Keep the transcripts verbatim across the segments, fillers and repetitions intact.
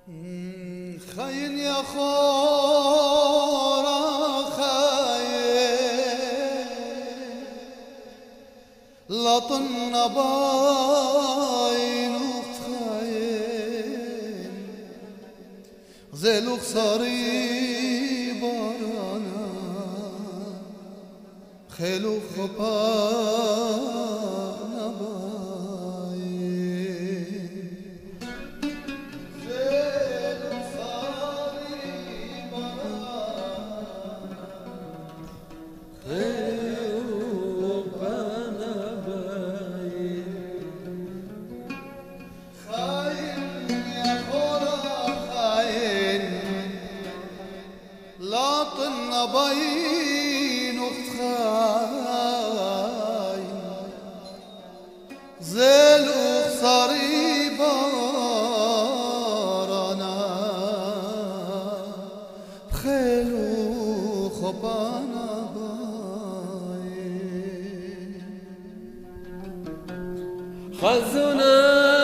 خاين يا خورا خاين لطن باين وخاين زيلو خصاري بارانا خيلو خبانا باين زيلو خصاري بارانا خيلو خبانا باين خاين يا خورا خاين لاطن باين وخاين زيلو خصاري بارانا بخيلو خبانا باين خزنا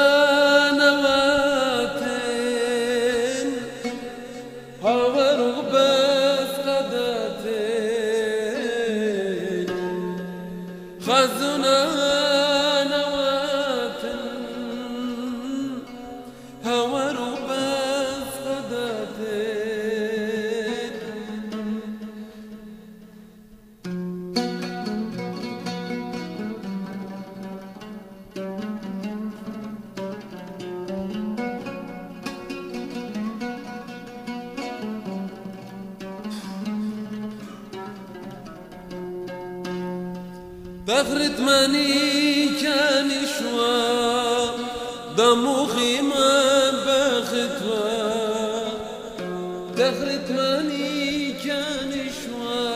نواتين هاور غباس قداتين خزنا نواتين هاور غباس قداتين بخرت ماني كان شوا دموخي ما بختوا دخرت ماني كان شوا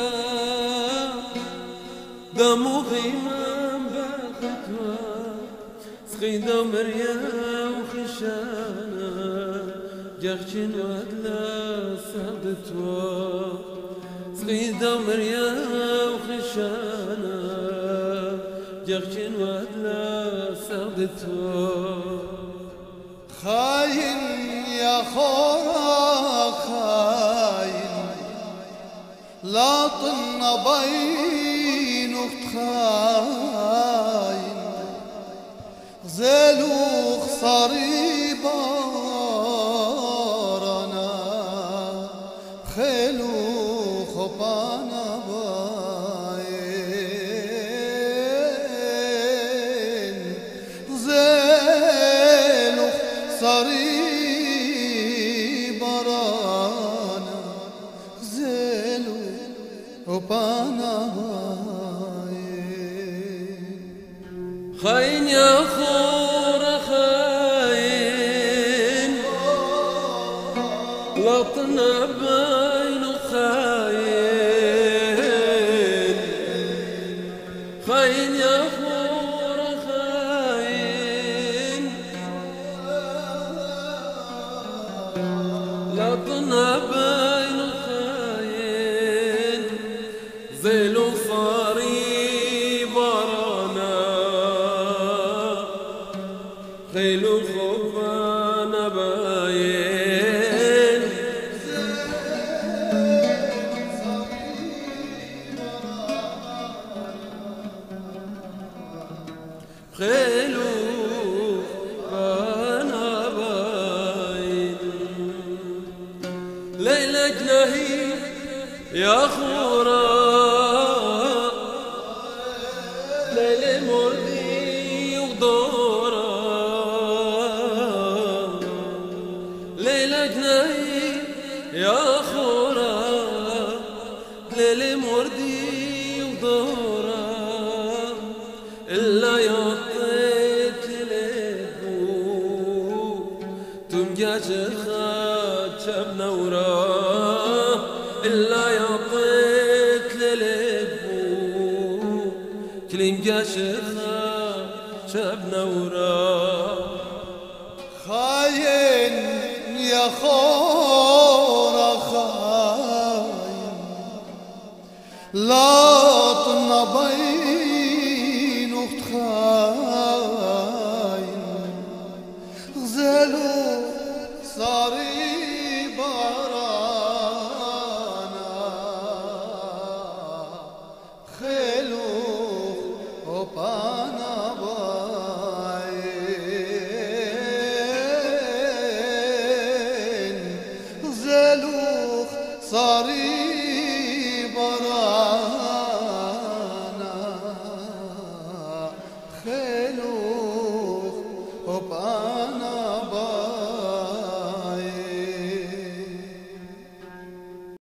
دموخي ما بختوا سقيدا مريا وخشانا جاخشن ودلا صدتوا سقيدا مريا وخشانا جاخشن ودلا صدتوا خاين يا خورا خاين لاطن باين وخاين زيلو خصاري بارانا خيلو خبانا باين زيلو خصاري بارانا زيلو خبانا باين خاين يا خورا خاين لطنا باين وخاين خاين يا خورا خاين لطنا باين وخاين زيلو صاري برانا خيلو خبانا باين خيلو خبانا باين ليلة جناهي يا خورا ليلة مردي ودورا ليلة جناهي يا خورا ليلة مردي ودورا إلا يعطيت لبو تمجاج خاتشب نورا إلا يعطيت للبو كليم جاشخا شاب نورا خاين يا خورا خاين لاطن باين وخاين غزالو صاري صاري برانا خلوخ وبانا